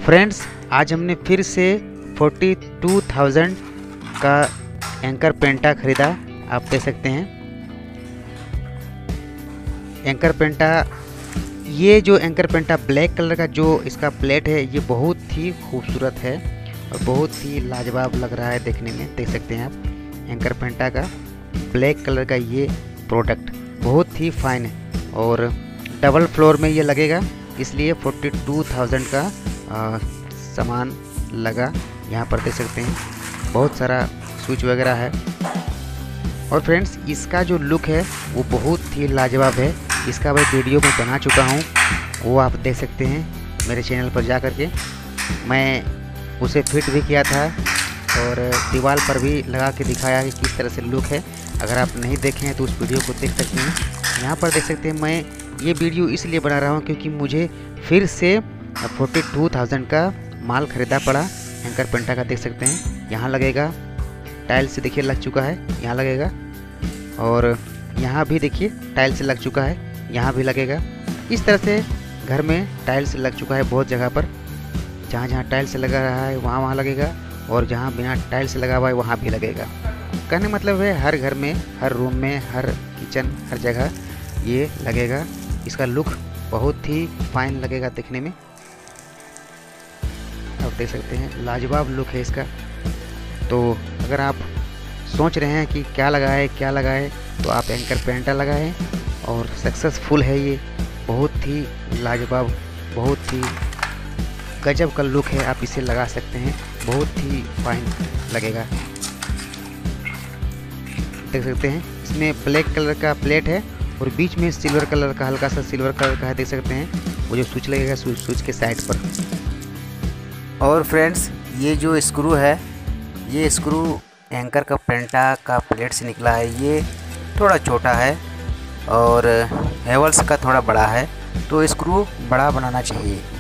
Friends, आज हमने फिर से 42,000 का एंकर पेंटा ख़रीदा। आप देख सकते हैं एंकर पेंटा। ये जो एंकर पेंटा ब्लैक कलर का जो इसका प्लेट है, ये बहुत ही खूबसूरत है और बहुत ही लाजवाब लग रहा है देखने में। देख सकते हैं आप एंकर पेंटा का ब्लैक कलर का ये प्रोडक्ट बहुत ही फाइन है और डबल फ्लोर में ये लगेगा, इसलिए 42,000 का सामान लगा। यहाँ पर देख सकते हैं बहुत सारा स्विच वगैरह है। और फ्रेंड्स, इसका जो लुक है वो बहुत ही लाजवाब है। इसका मैं वीडियो में बना चुका हूँ, वो आप देख सकते हैं मेरे चैनल पर जा कर के। मैं उसे फिट भी किया था और दीवार पर भी लगा के दिखाया कि किस तरह से लुक है। अगर आप नहीं देखे हैं तो उस वीडियो को देख सकते हैं। यहाँ पर देख सकते हैं मैं ये वीडियो इसलिए बना रहा हूँ क्योंकि मुझे फिर से 42,000 का माल ख़रीदा पड़ा एंकर पेंटा का। देख सकते हैं यहाँ लगेगा, टाइल से देखिए लग चुका है, यहाँ लगेगा। और यहाँ भी देखिए टाइल से लग चुका है, यहाँ भी लगेगा। इस तरह से घर में टाइल से लग चुका है बहुत जगह पर। जहाँ जहाँ टाइल से लगा रहा है वहाँ वहाँ लगेगा और जहाँ बिना टाइल से लगा हुआ है वहाँ भी लगेगा। कहने मतलब है हर घर में, हर रूम में, हर किचन, हर जगह ये लगेगा। इसका लुक बहुत ही फाइन लगेगा देखने में। आप देख सकते हैं लाजवाब लुक है इसका। तो अगर आप सोच रहे हैं कि क्या लगाए तो आप एंकर पेंटा लगाएं और सक्सेसफुल है ये। बहुत ही लाजवाब, बहुत ही गजब का लुक है। आप इसे लगा सकते हैं, बहुत ही फाइन लगेगा। देख सकते हैं इसमें ब्लैक कलर का प्लेट है और बीच में सिल्वर कलर का, हल्का सा सिल्वर कलर का है। देख सकते हैं वो जो स्विच लगेगा स्विच के साइड पर। और फ्रेंड्स, ये जो स्क्रू है, ये स्क्रू एंकर का पेंटा का प्लेट से निकला है। ये थोड़ा छोटा है और हेवल्स का थोड़ा बड़ा है, तो स्क्रू बड़ा बनाना चाहिए।